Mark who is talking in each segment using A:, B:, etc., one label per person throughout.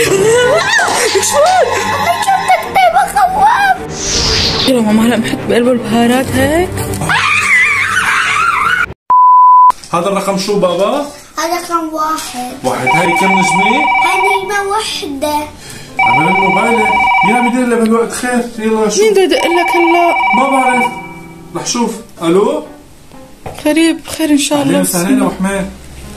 A: شلون؟ شفتك بخوف. يلا ماما هلا بنحط بقلبه البهارات هيك.
B: هذا الرقم شو بابا؟
C: هذا رقم واحد.
B: هاي كم نجمة؟
C: هاي نجمة وحدة.
B: عمل الموبايل يا بدي الا بهالوقت خير. يلا شوف.
A: مين بده يدق لك هلا؟
B: ما بعرف. رح شوف. الو؟
A: غريب خير ان شاء الله.
B: اهلين وسهلين ابو حميد.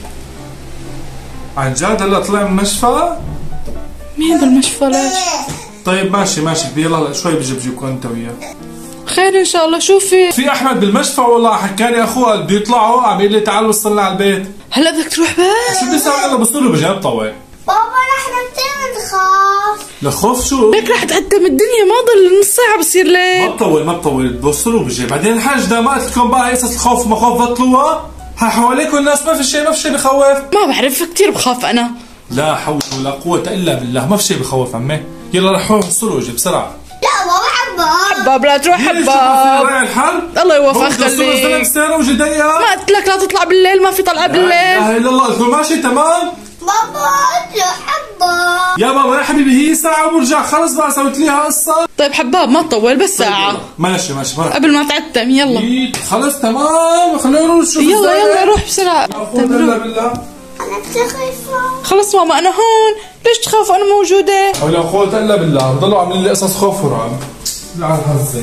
B: عن جد هلا طلع من المشفى؟
A: مين بالمشفى ليش؟
B: طيب ماشي يلا هلا شوي بجيبكم انت وياه.
A: خير ان شاء الله. شو في
B: احمد بالمشفى والله حكاني اخوه بده يطلعوا عم يقول لي تعال وصلنا على البيت.
A: هلا بدك تروح بس؟
B: شو بدي اسوي انا بصير له بجنب طوال.
C: بابا نحن كثير بنخاف.
B: لخوف شو؟
A: ليك رح تقدم الدنيا ما ضل نص ساعة بصير ليل.
B: ما بطول بوصلوا بجي. بعدين الحاج ده ما قلت لكم بقى قصص الخوف ما خوف بطلوها؟ هاي حواليكم الناس ما في شيء بخوف.
A: ما بعرف كثير بخاف انا.
B: لا حول ولا قوة الا بالله ما في شيء بخوف عمي. يلا رح وصلوا اجي بسرعة.
C: لا بابا
A: حباب لا تروح حباب.
B: الحل
A: الله يوفقك
B: خليك. السيارة وجي ضيقة.
A: ما قلت لك لا تطلع بالليل ما في طلعة بالليل.
B: لا اله الا الله. قلت له ماشي تمام.
C: بابا قلت له حباب.
B: يا بابا يا حبيبي هي ساعة وبرجع خلص بقى سويت ليها قصة.
A: طيب حباب ما تطول بس ساعة.
B: ماشي
A: قبل ما تعتم يلا.
B: خلص تمام خلينا نشوف.
A: يلا روح بسرعة.
B: بالله
C: انا كثير خايفة.
A: خلص ماما انا هون. ليش تخاف انا موجودة؟
B: ولا قوة الا بالله. بضلوا عاملين لي قصص خوف ورعب. على الهزة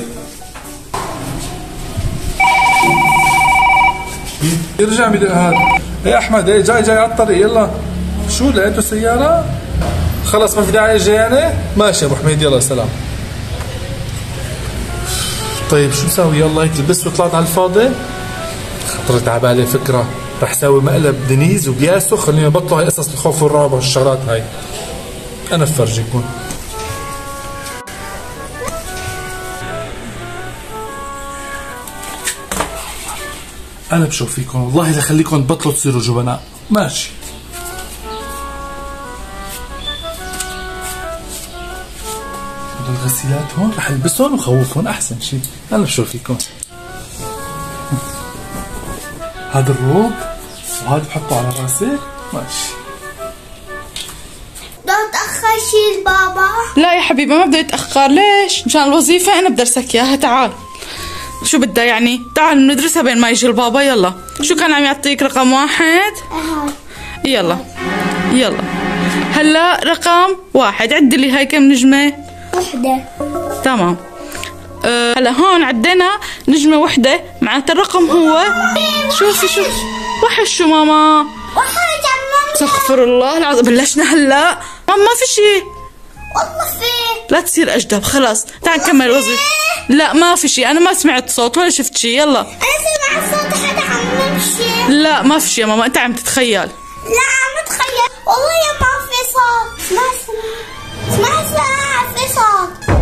B: يرجع بدق هذا. ايه احمد ايه جاي على الطريق. يلا شو لقيتوا سيارة؟ خلص ما في داعي اجي يعني؟ ماشي يا ابو حميد يلا سلام. طيب شو نسوي؟ يلا هيك لبست وطلعت على الفاضي. خطرت على بالي فكرة. رح سوي مقلب دنيز وبياسو خلينا نبطلوا هاي قصص الخوف والرعب والشغلات هاي. انا بفرجيكم. انا بشوف فيكم والله لخليكم تبطلوا تصيروا جبناء. ماشي. الغسيلات هون رح البسهم وخوفهم احسن شيء. انا بشوف فيكم. هذا الروب وهذا بحطه على راسي. ماشي.
C: لا تأخر شيء بابا.
A: لا يا حبيبي ما بدي اتأخر. ليش؟ مشان الوظيفة انا بدرسك اياها. تعال. شو بدها يعني؟ تعال ندرسها بين ما يجي البابا. يلا شو كان عم يعطيك رقم واحد؟ يلا هلا رقم واحد. عد لي هاي كم نجمة؟
C: وحدة. تمام.
A: هلا هون عدينا نجمة وحدة معناتها الرقم هو شوفي وحش. شو ماما؟
C: وحش عمام.
A: استغفر الله العظيم. بلشنا هلا. ماما ما في شيء
C: والله في.
A: لا تصير أجدب. خلاص تعال نكمل وظيفة. لا ما في شيء. أنا ما سمعت صوت ولا شفت شيء. يلا
C: أنا سمعت صوت حدا عم يمشي.
A: لا ما في شيء يا ماما. أنت عم تتخيل.
C: لا عم اتخيل والله يا ما في صوت. ما في صوت.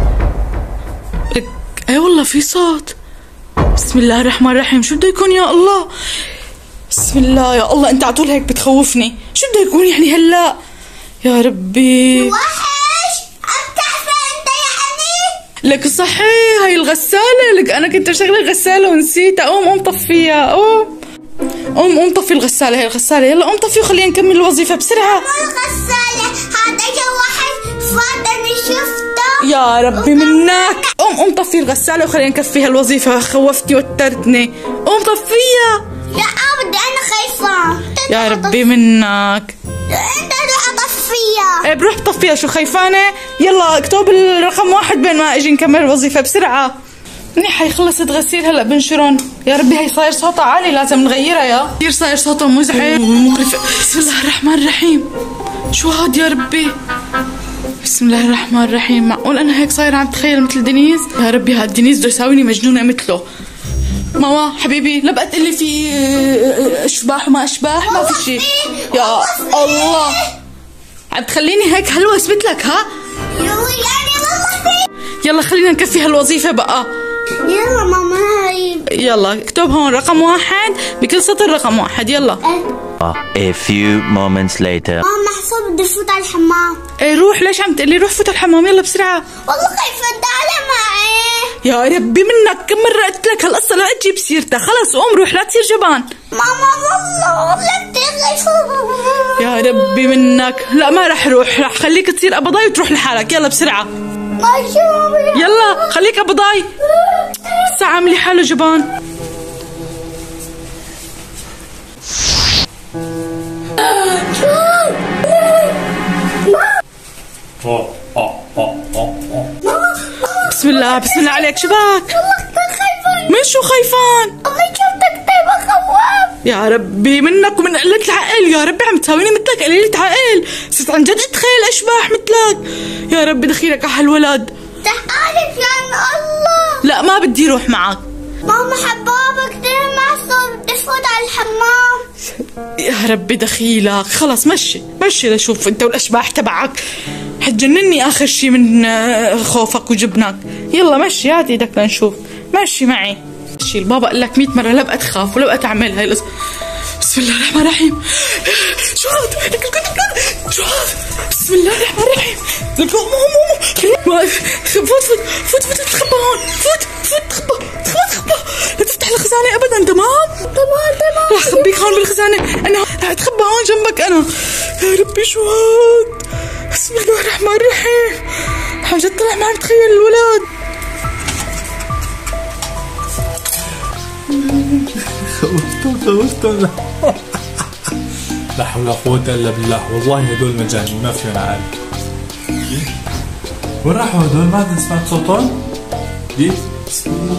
A: اي والله في صوت. بسم الله الرحمن الرحيم. شو بده يكون يا الله؟ بسم الله يا الله. انت على طول هيك بتخوفني. شو بده يكون يعني هلا؟ يا ربي.
C: وحش عم تعرف انت يعني؟
A: لك صحيح هاي الغسالة. لك انا كنت اشغل الغسالة ونسيتها. قوم طفيها. قوم طفي الغسالة. هي الغسالة. يلا قوم طفي وخلينا نكمل الوظيفة بسرعة.
C: مو الغسالة هذا اجى واحد فات انا شفته.
A: يا ربي منك. قوم طفي الغسالة وخلينا نكفيها الوظيفة. خوفتني وترتني. قوم طفيها.
C: لا بدي انا خايفة.
A: يا ربي منك.
C: انت روح اطفيها.
A: ايه بروح طفيها. شو خايفانة؟ يلا اكتب الرقم واحد بين ما اجي نكمل الوظيفة بسرعة. منيح هي خلصت غسيل. هلا بنشرن. يا ربي هي صاير صوتها عالي لازم نغيرها. يا كثير صاير صوتها مزعج ومقرف. بسم الله الرحمن الرحيم. شو هاد يا ربي؟ بسم الله الرحمن الرحيم. معقول انا هيك صايره عم تخيل مثل دنيز؟ يا ربي هاد دنيز بده يساويني مجنونه مثله. ماما حبيبي لا بقى تقلي في اشباح وما اشباح. ما في شيء. يا الله عم تخليني هيك هلوس مثلك. ها
C: يعني والله في.
A: يلا خلينا نكفي هالوظيفة بقى.
C: يلا ماما هاي.
A: يلا اكتب هون رقم واحد بكل سطر رقم واحد. يلا.
D: A few moments later.
C: ماما حسب بدي فوت على الحمام.
A: ايه روح. ليش عم تقلي روح فوت الحمام؟ يلا بسرعة.
C: والله خايفة. تعالي معي.
A: يا ربي منك، كم مرة قلت لك هالقصة لا تجيب سيرتها. خلص قوم روح لا تصير جبان.
C: ماما والله كتير خايفة.
A: يا ربي منك. لا ما رح روح، رح خليك تصير قبضاي وتروح لحالك. يلا بسرعة.
C: ماشي ماما.
A: يلا خليك قبضاي. هسه عاملي حاله جبان. بسم الله بسم الله عليك. شباك؟
C: والله كتير خايفة.
A: من شو خايفان؟
C: والله شفتك كتير بخوف.
A: يا ربي منك ومن قلة العقل. يا ربي عم تساويني مثلك قليلة عقل. صرت عن جد اتخيل اشباح مثلك. يا ربي دخيلك على هالولد.
C: تعالي يا الله.
A: لا ما بدي روح معك.
C: ماما حبابة كتير معصب، بدي فوت على الحمام.
A: يا ربي دخيلك. خلص مشي مشي لشوف انت والاشباح تبعك. حتجنني اخر شي من خوفك وجبنك. يلا مشي هات ايدك لنشوف. مشي معي. مشي. البابا قال لك 100 مرة لا بقى تخاف ولا بقى تعمل هاي بسم الله الرحمن الرحيم. شو هاد؟ شو هاد؟ بسم الله الرحمن الرحيم. فوت تخبى هون. فوت تخبى. لا تفتح الخزانة ابدا. تمام رح اخبيك هون بالخزانة. انا رح اتخبى هون جنبك انا. يا ربي شو هاد؟ بسم الله الرحمن الرحيم. حاجة طلع ما عم تخيل الولد.
B: خوفتونا. لا حول ولا قوة الا بالله. والله هدول مجانين ما فيهم عقل. وين راحوا هدول؟ ما عاد سمعت صوتهم؟ بسم الله.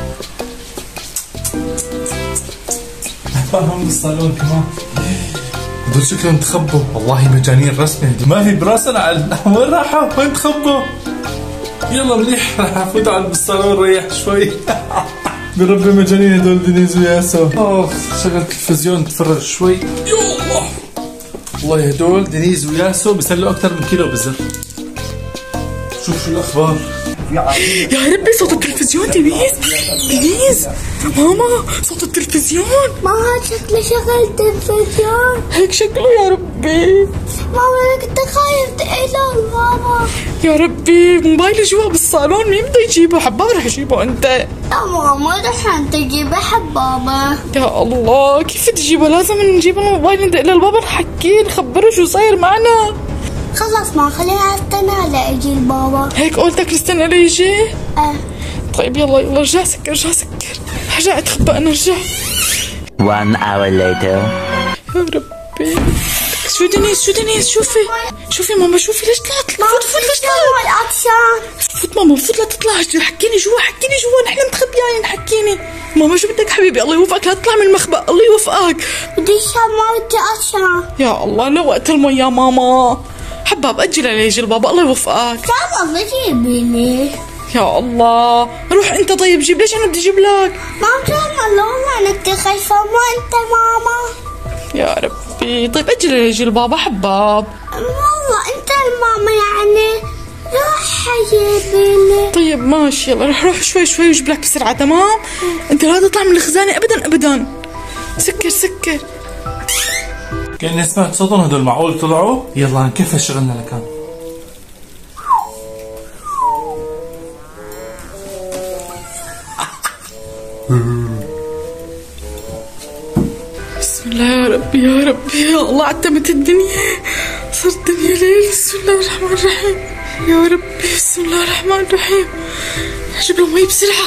B: هم بالصالون كمان. هدول شكلهم تخبوا. والله مجانين رسمي. ما في براسنا عقل. وين راحوا؟ وين تخبوا؟ يلا مليح راح افوت على بالصالون ريح شوي. بربي مجانين هدول دينيز وياسو. شغل التلفزيون تفرج شوي. يا الله والله هدول دينيز وياسو بيسلوا اكثر من كيلو بزر. شوف شو الاخبار.
A: يا ربي صوت التلفزيون. دينيز ماما صوت التلفزيون.
C: ماما شكله شغل تلفزيون.
A: هيك شكله. يا ربي
C: ماما انا كنت خايف تقيله ماما.
A: يا ربي موبايلي جوا بالصالون. مين بده يجيبه؟ حباب رح يجيبه انت.
C: لا ماما رح انت تجيبه حبابه.
A: يا الله كيف تجيبه؟ لازم نجيب الموبايل ندق للبابا نحكيه نخبره شو صاير معنا.
C: خلص ما خلينا نستنى ليجي البابا.
A: هيك قولتك نستنى ليجي؟ طيب يلا رجع سكر. رجع اتخبى انا. رجع.
D: 1 hour later.
A: يا ربي شو دنيس شوفي ماما شوفي ليش طلعت. فوت ليش طلعت؟ فوت ماما فوت لا تطلع. حكيني جوا نحن متخبيين. حكيني ماما شو بدك حبيبي. الله يوفقك لا تطلع من المخبأ. الله يوفقك.
C: بدي شمال.
A: يا الله لا وقت المي ماما. حباب أجل ليجي البابا. الله يوفقك.
C: تعال الله جيبيني.
A: يا الله روح انت. طيب جيب. ليش انا بدي اجيب لك؟
C: ماما تعال والله انا كتير خايفة. ما انت ماما.
A: يا ربي طيب أجل ليجي البابا. حباب
C: والله انت الماما يعني. روح جيبيني.
A: طيب ماشي يلا رح روح شوي وجيب لك بسرعة. تمام. انت لا تطلع من الخزانة ابدا. سكر.
B: كأني سمعت صوتهم هدول. معقول طلعوا؟ يلا نكفي شغلنا لكان.
A: بسم الله يا ربي يا الله عتمت الدنيا. صارت الدنيا ليل. بسم الله الرحمن الرحيم. يا ربي بسم الله الرحمن الرحيم. اجيب له مي بسرعة.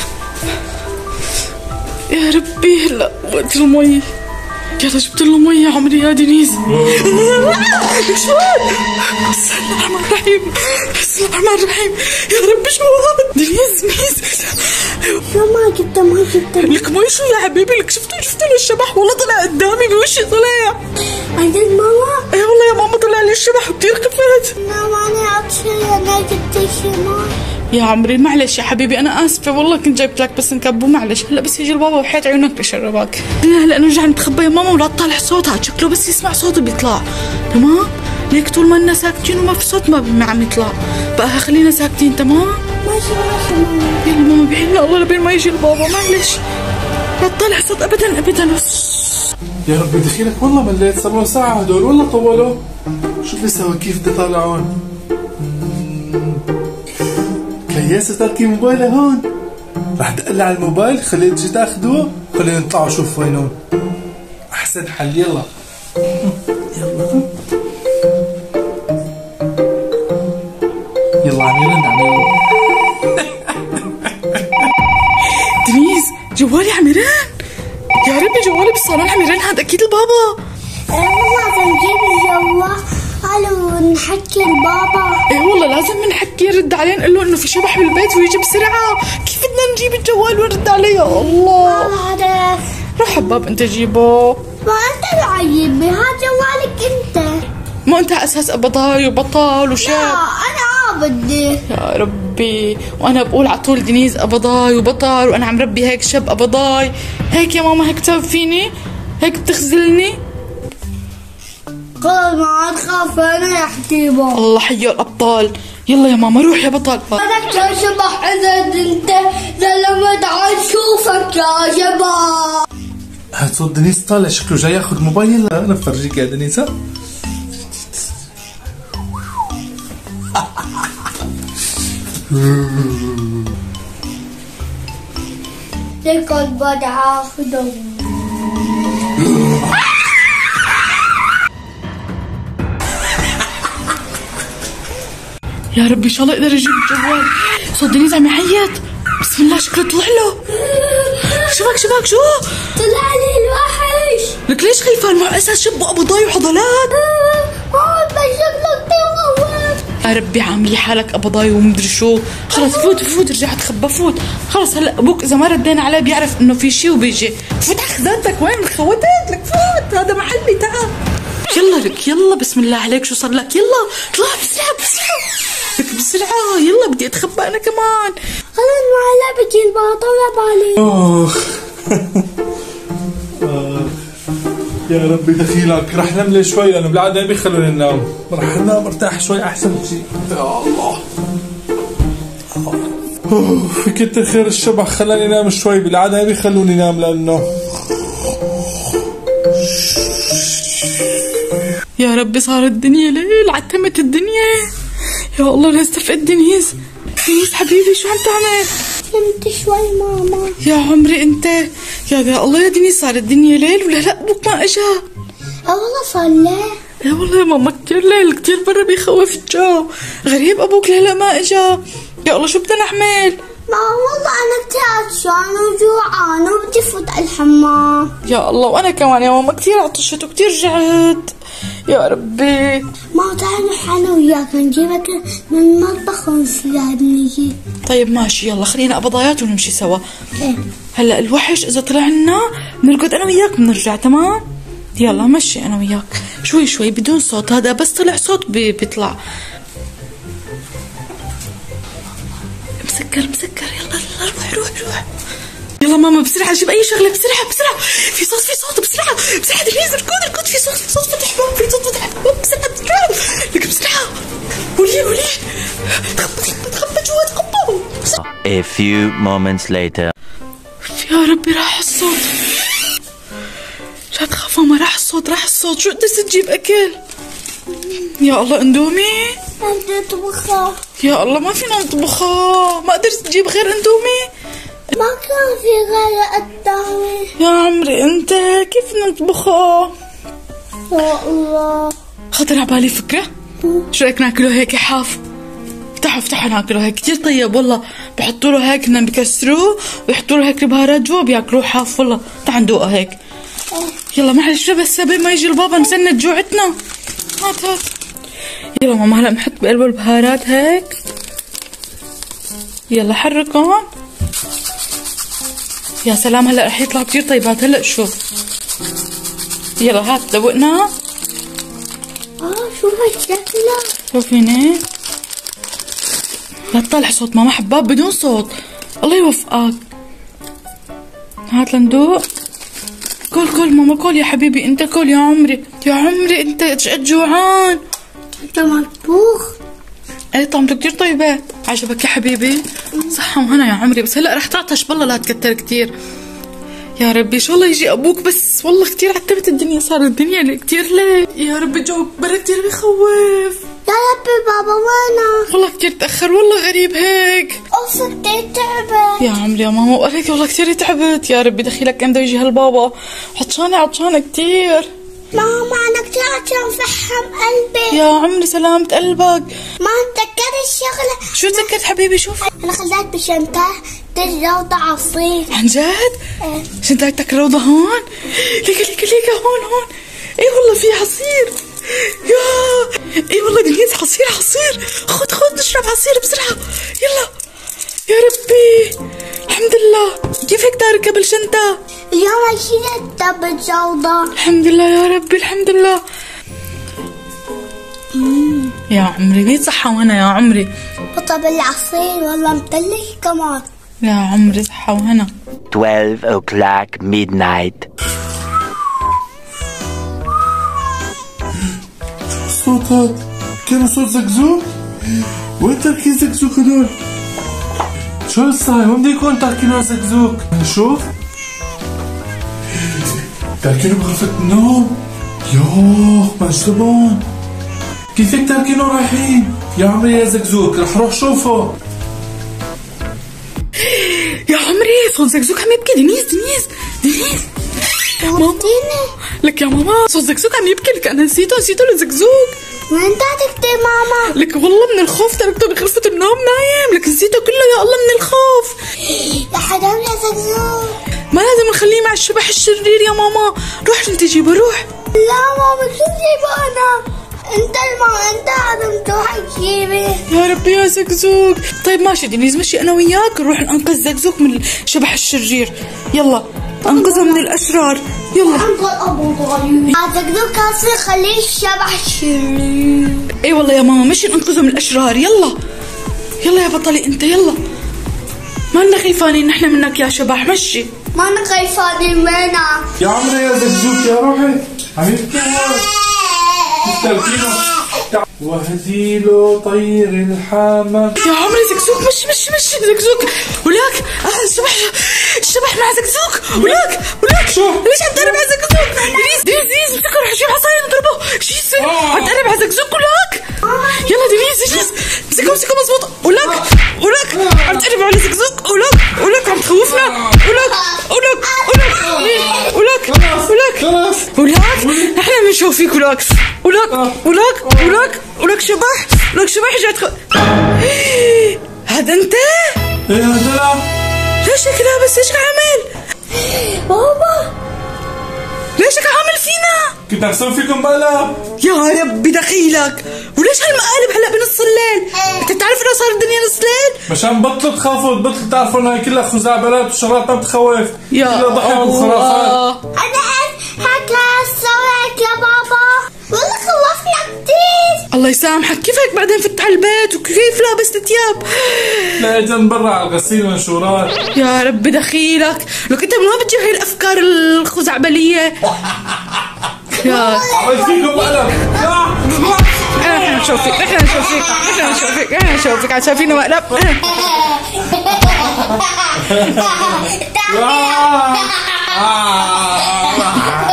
A: يا ربي هلا وقت المي. يلا جبت له مي يا عمري يا دينيز. شو هاد؟ بسم الله الرحمن الرحيم. يا ربي شو هاد؟ دينيز
C: ما جبت
A: لك مي. شو يا حبيبي لك شفتوا الشبح. والله طلع قدامي بوشي. طلع
C: عند ماما.
A: اي والله يا ماما طلع لي الشبح وكتير خفت.
C: ماما انا عطشانة. ما جبت شمال.
A: يا عمري معلش يا حبيبي انا اسفه والله كنت جايبت لك بس نكبه. معلش هلا بس يجي البابا وحياة عيونك بشربك. هلا نرجع نتخبى يا ماما ولا تطلع صوتها. شكله بس يسمع صوته بيطلع. تمام ليك طول ما لنا ساكتين وما في صوت ما عم يطلع. بقى خلينا ساكتين. تمام
C: ماشي ماما.
A: يلا ماما بعيننا الله لبين ما يجي البابا. معلش لا تطلع صوت ابدا.
B: يا ربي دخيلك. والله مليت. صار ساعة هدول والله طولوا. شوف بيسوي كيف بده طالعون. كياسة تركي موبايله هون. رح دقلي على الموبايل خليه تجي تاخده، خلينا نطلع نشوف وينهم. احسن حل. يلا يلا عم يرن.
A: دنيز جوالي عم يرن. يا ربي جوالي بالصالون عم يرن، هذا اكيد البابا.
C: والله لازم نجيب الجوال ونحكي البابا.
A: ايه والله لازم نحكي، يرد عليه نقول له انه في شبح بالبيت ويجي بسرعه. كيف بدنا نجيب الجوال ونرد عليه؟ يا الله
C: ما بعرف.
A: روح حباب انت جيبه.
C: ما انت العيبة، هذا جوالك انت.
A: ما انت اساس ابضاي وبطال وشاب.
C: لا انا بدي.
A: يا ربي وانا بقول على طول دنيز ابضاي وبطل، وانا عم ربي هيك شاب ابضاي. هيك يا ماما هيك تعب فيني، هيك بتخزلني.
C: خلص ما عاد خاف انا يا حبيبه.
A: الله حيو الابطال. يلا يا ماما روح يا بطل.
C: بدك يا شبح اذا انت زلمت عاد شوفك يا شبح.
B: هاد صوت دنيس طالع شكله جاي ياخذ موبايل. انا بفرجيك يا دنيس.
C: تلك البضعة خذوا.
A: يا ربي ان شاء الله اقدر اجيب الجوال. صوت دنيز عم يعيط. بسم الله شكله طلع له. شباك شو؟
C: طلع لي الوحش.
A: لك ليش خايفان؟ مع اساس شب وابضاي وحضلات.
C: هون بشكله كثير خوف.
A: يا ربي عاملي حالك ابضاي ومدري شو. خلص فوت رجع تخبى فوت. خلص هلا ابوك اذا ما ردينا عليه بيعرف انه في شيء وبيجي. فوت على خزانتك. وين خوتت لك؟ فوت هذا محلي. تعال يلا لك يلا. بسم الله عليك شو صار لك؟ يلا اطلع بسرعه لك بسرعه. يلا بدي اتخبى انا كمان.
C: خلص ما هلا بجي البابا بالي.
B: يا ربي دخيلك. رح نملي شوي لانه بالعاده ما بيخلوني ننام. رح ننام ارتاح شوي احسن شيء. يا الله كتر خير الشبح خلاني انام شوي. بالعاده ما بيخلوني انام لانه
A: يا ربي صارت الدنيا ليل. عتمت الدنيا. يا الله لا استفقد دنيز حبيبي شو عم تعمل؟
C: نمت شوي ماما.
A: يا عمري انت. يا الله يا دنيز صار الدنيا ليل ولا لا ابوك ما اجا؟
C: والله صار ليل.
A: يا والله يا ماما كتير ليل كتير برا بيخوف الجو. غريب ابوك لا ما اجا. يا الله شو بدنا نعمل؟
C: ما والله انا كتير عطشان وجوعان وبدي فوت على الحمام.
A: يا الله وانا كمان يا ماما كتير عطشت وكتير جعت. يا ربي
C: ما تعال نروح انا وياك نجيبك من المطبخ ونسلاد نجي.
A: طيب ماشي يلا خلينا ابضايات ونمشي سوا.
C: ايه
A: هلا الوحش اذا طلع لنا بنرقد انا وياك بنرجع. تمام يلا مشي انا وياك شوي بدون صوت. هذا بس طلع صوت بيطلع. مسكر يلا روح يلا ماما بسرعة جيب أي شغلة بسرعة. في صوت بسرعة دنيز اركض. في صوت فتح باب. في صوت فتح باب بسرعة لك بسرعة. قولي تخبى جوا تخبى.
D: A few moments later.
A: يا ربي راح الصوت. لا تخاف ماما راح الصوت. شو قدرت تجيب أكل؟ يا الله اندومي.
C: بدي اطبخها.
A: يا الله ما فينا نطبخها. ما قدرت تجيب غير اندومي.
C: ما كان في غير قدامي.
A: يا عمري انت كيف نطبخها؟
C: يا الله
A: خطر عبالي فكرة. شو رايك ناكله هيك حاف؟ افتحوا ناكله هيك كتير طيب والله. بحطوا له هيك هن بكسروه ويحطوا له هيك البهارات جوا بياكلوه حاف والله. تعال ندوقه هيك. يلا معلش بس قبل ما يجي البابا نسند جوعتنا. هات يلا ماما هلا بنحط بقلبه البهارات هيك. يلا حركهم. يا سلام هلا رح يطلع كتير طيبات. هلا شوف يلا هات دوقنا.
C: شو هالشكلة.
A: شوفي هنا لا تطلع صوت ماما حباب بدون صوت. الله يوفقك. هات لندوق. كل ماما كل يا حبيبي انت كل يا عمري انت شقد جوعان.
C: انت مطبوخ.
A: ايه طعمته كتير طيبات. عجبك يا حبيبي؟ صحة وهنا يا عمري. بس هلا رح تعطش بالله لا تكتر كتير. يا ربي شو الله يجي ابوك. بس والله كتير عتبت الدنيا. صار الدنيا كتير ليل. يا ربي الجو برا كتير بخوف.
C: يا ربي بابا وينه؟
A: والله كتير تأخر والله غريب هيك.
C: اوف كتير تعبت.
A: يا عمري يا ماما وقالك والله كتير تعبت. يا ربي دخيلك كم بده يجي هالبابا. عطشانة كتير.
C: ماما انا كتير عطشان فحم قلبي.
A: يا عمري سلامة قلبك.
C: ما تذكرت الشغلة.
A: شو تذكرت حبيبي؟ شوف
C: انا خليت بشنطة روضة عصير.
A: عن جد؟
C: ايه.
A: شنطتك روضة هون؟ ليكا هون. اي والله في عصير. اي والله دنيز عصير. خد نشرب عصير بسرعة يلا. يا ربي الحمد لله. كيف هيك تاركة بالشنطة؟
C: اليوم شيلت بالجوضة.
A: الحمد لله يا ربي الحمد لله. يا عمري بيت صحة وهنا يا عمري.
C: طب العصير والله مطلع كمان.
A: يا عمري صحة وهنا.
D: 12 o'clock midnight.
B: صوت هاد كان صوت زقزوق. وين تركي زقزوق هدول؟ شو الصاير؟ وين بده يكون تركينه زقزوق؟ نشوف. تركينه بغرفة النوم. يوه مجربون. كيف هيك تركينه رايحين؟ يا عمري يا زقزوق رح روح شوفه.
A: يا عمري صوت زقزوق عم يبكي. دنيز
C: ماما
A: لك يا ماما صوت زقزوق عم يبكي. لك انا نسيته لزقزوق.
C: وين تركتي ماما؟
A: لك والله من الخوف تركته بغرفة النوم نايم. لك نسيته كله يا الله من الخوف.
C: يا حرام يا زقزوق.
A: ما لازم نخليه مع الشبح الشرير يا ماما. روح انت جيبه روح.
C: لا ماما شو جيبه انا؟ انت عم تروح تجيبي.
A: يا ربي يا زقزوق. طيب ماشي دنيز مشي انا وياك نروح ننقذ زقزوق من الشبح الشرير. يلا انقذه من الاشرار يلا.
C: انقذ ابو ضايع. زقزوق كاسر خليه الشبح الشرير.
A: اي والله يا ماما مشي ننقذه من الاشرار. يلا يا بطلي انت يلا. ما لنا خيفانين نحن منك يا شبح. مشي.
C: ما انا خايفانين منك.
B: يا عمري يا زقزوق يا روحي عم يبكي هاد. تركينه وهديله طير الحمام.
A: يا عمري زقزوق مشي زقزوق. ولك الشبح مع زقزوق. ولك
B: شو؟
A: ليش عم تقرب على زقزوق؟ دنيز امسكه روح جيب عصاية نضربه. شو يصير؟ عم تقرب على زقزوق. ولك يلا دنيز امسكه مزبوط. ولك عم تقرب على زقزوق. ولك عم تخوفنا. ولك نحن بنشوف فيك. ولك شبح جات. هذا انت؟
B: ايه هذا.
A: ليش هيك لابس؟ ايش عامل؟
C: بابا
A: ليش هيك عامل فينا؟
B: كنت عم سوي فيكم مقلب.
A: يا ربي دخيلك. وليش هالمقالب هلا بنص الليل؟ انت بتعرف انه صار الدنيا نص ليل؟
B: مشان بطلوا تخافوا بطلوا تعرفوا انها كلها خزعبلات وشغلات ما بتخوف.
A: يا
B: كلها ضحك وخرافات.
C: انا هكا سويت يا بابا. والله خوفنا كتير.
A: الله يسامحك. كيف هيك بعدين فتح البيت وكيف لابس ثياب؟
B: لا اجن برا على الغسيل منشورات.
A: يا ربي دخيلك. لك انت من وين بتجيب هاي الافكار الخزعبليه؟ يا
B: عملت فيكم مقلب.
A: احنا نشوفك عاد شايفينه مقلب.
C: تعال